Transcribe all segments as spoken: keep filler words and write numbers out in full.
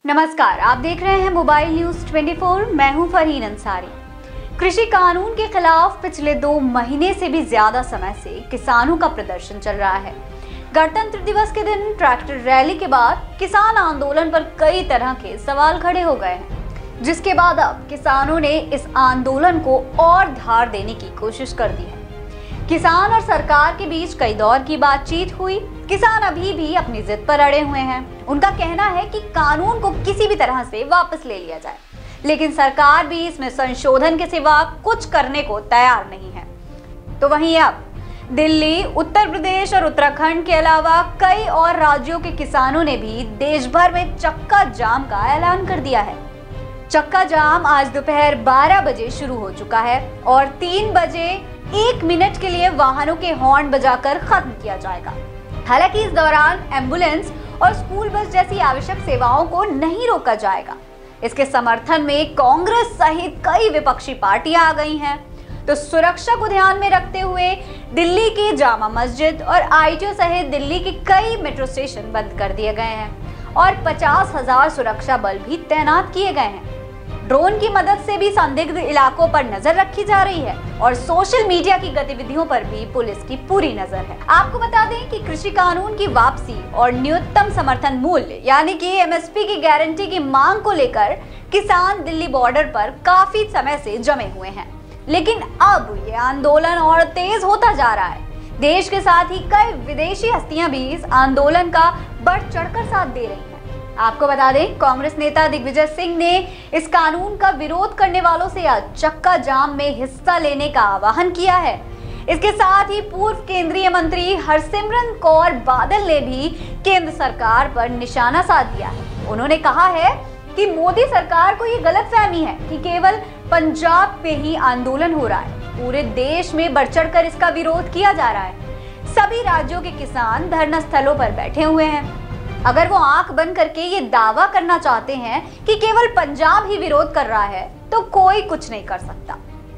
नमस्कार, आप देख रहे हैं मोबाइल न्यूज चौबीस। मैं हूं फरहीन अंसारी। कृषि कानून के खिलाफ पिछले दो महीने से भी ज्यादा समय से किसानों का प्रदर्शन चल रहा है। गणतंत्र दिवस के दिन ट्रैक्टर रैली के बाद किसान आंदोलन पर कई तरह के सवाल खड़े हो गए हैं, जिसके बाद अब किसानों ने इस आंदोलन को और धार देने की कोशिश कर दी है। किसान और सरकार के बीच कई दौर की बातचीत हुई। किसान अभी भी अपनी जिद पर अड़े हुए हैं। उनका कहना है कि कानून को किसी भी तरह से वापस ले लिया जाए, लेकिन सरकार भी इसमें संशोधन के सिवा कुछ करने को तैयार नहीं है। तो वहीं अब दिल्ली, उत्तर प्रदेश और उत्तराखंड के अलावा कई और राज्यों के किसानों ने भी देश भर में चक्का जाम का ऐलान कर दिया है। चक्का जाम आज दोपहर बारह बजे शुरू हो चुका है और तीन बजे एक मिनट के लिए वाहनों के हॉर्न बजाकर खत्म किया जाएगा। हालांकि इस दौरान एम्बुलेंस और स्कूल बस जैसी आवश्यक सेवाओं को नहीं रोका जाएगा। इसके समर्थन में कांग्रेस सहित कई विपक्षी पार्टियां आ गई हैं। तो सुरक्षा को ध्यान में रखते हुए दिल्ली की जामा मस्जिद और आईटीओ सहित दिल्ली के कई मेट्रो स्टेशन बंद कर दिए गए हैं और पचास हजार सुरक्षा बल भी तैनात किए गए हैं। ड्रोन की मदद से भी संदिग्ध इलाकों पर नजर रखी जा रही है और सोशल मीडिया की गतिविधियों पर भी पुलिस की पूरी नजर है। आपको बता दें कि कृषि कानून की वापसी और न्यूनतम समर्थन मूल्य यानी कि एमएसपी की गारंटी की मांग को लेकर किसान दिल्ली बॉर्डर पर काफी समय से जमे हुए हैं, लेकिन अब ये आंदोलन और तेज होता जा रहा है। देश के साथ ही कई विदेशी हस्तियां भी इस आंदोलन का बढ़ चढ़कर साथ दे रही हैं। आपको बता दें, कांग्रेस नेता दिग्विजय सिंह ने इस कानून का विरोध करने वालों से आज चक्का जाम में हिस्सा लेने का आह्वान किया है। इसके साथ ही पूर्व केंद्रीय मंत्री हरसिमरत कौर बादल ने भी केंद्र सरकार पर निशाना साध दिया है। उन्होंने कहा है कि मोदी सरकार को ये गलतफहमी है कि केवल पंजाब पे ही आंदोलन हो रहा है, पूरे देश में बढ़ चढ़कर इसका विरोध किया जा रहा है। सभी राज्यों के किसान धरना स्थलों पर बैठे हुए हैं। अगर वो आंख बंद करके ये दावा करना चाहते हैं कि केवल पंजाब ही विरोध कर रहा है, तो कोई कुछ नहीं कर सकता।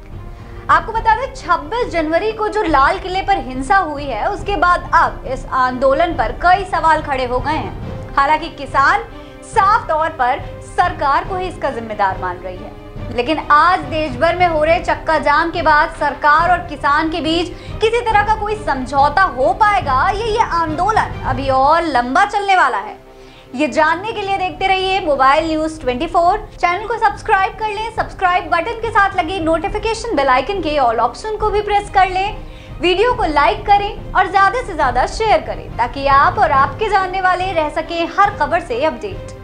आपको बता दें, छब्बीस जनवरी को जो लाल किले पर हिंसा हुई है, उसके बाद अब इस आंदोलन पर कई सवाल खड़े हो गए हैं। हालांकि किसान साफ तौर पर सरकार को ही इसका जिम्मेदार मान रही है, लेकिन आज देश भर में हो रहे चक्का जाम के बाद सरकार और किसान के बीच किसी तरह का कोई समझौता हो पाएगा, ये ये आंदोलन अभी और लंबा चलने वाला है। ये जानने के लिए देखते रहिए मोबाइल न्यूज चौबीस। चैनल को सब्सक्राइब कर लें। सब्सक्राइब बटन के साथ लगे नोटिफिकेशन बेल आइकन के ऑल ऑप्शन को भी प्रेस कर लें। वीडियो को लाइक करें और ज्यादा से ज्यादा शेयर करें ताकि आप और आपके जानने वाले रह सके हर खबर से अपडेट।